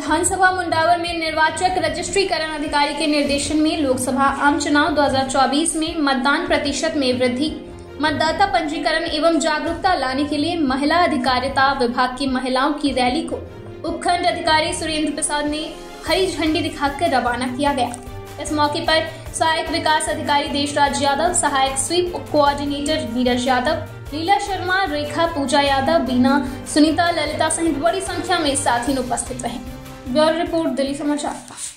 विधानसभा मुंडावर में निर्वाचक रजिस्ट्रीकरण अधिकारी के निर्देशन में लोकसभा आम चुनाव 2024 में मतदान प्रतिशत में वृद्धि, मतदाता पंजीकरण एवं जागरूकता लाने के लिए महिला अधिकारिता विभाग की महिलाओं की रैली को उपखंड अधिकारी सुरेंद्र प्रसाद ने हरी झंडी दिखाकर रवाना किया गया। इस मौके पर सहायक विकास अधिकारी देशराज यादव, सहायक स्वीप कोऑर्डिनेटर नीरज यादव, लीला शर्मा, रेखा, पूजा यादव, बीना, सुनीता, ललिता सहित बड़ी संख्या में साथी उपस्थित रहे। ब्यूरो रिपोर्ट, दिल्ली समाचार।